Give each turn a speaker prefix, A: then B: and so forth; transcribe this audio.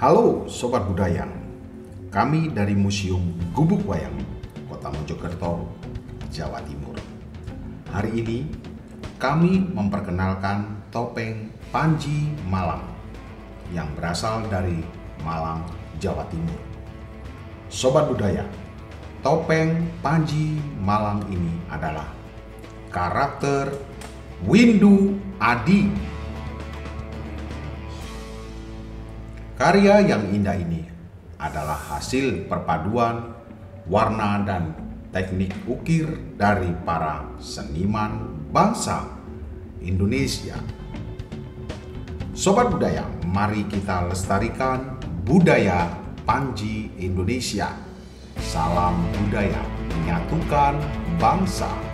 A: Halo Sobat Budaya, kami dari Museum Gubuk Wayang, Kota Mojokerto, Jawa Timur. Hari ini kami memperkenalkan topeng Panji Malang yang berasal dari Malang, Jawa Timur. Sobat Budaya, topeng Panji Malang ini adalah karakter Windu Adi. Karya yang indah ini adalah hasil perpaduan warna dan teknik ukir dari para seniman bangsa Indonesia. Sobat Budaya, mari kita lestarikan budaya Panji Indonesia. Salam budaya menyatukan bangsa.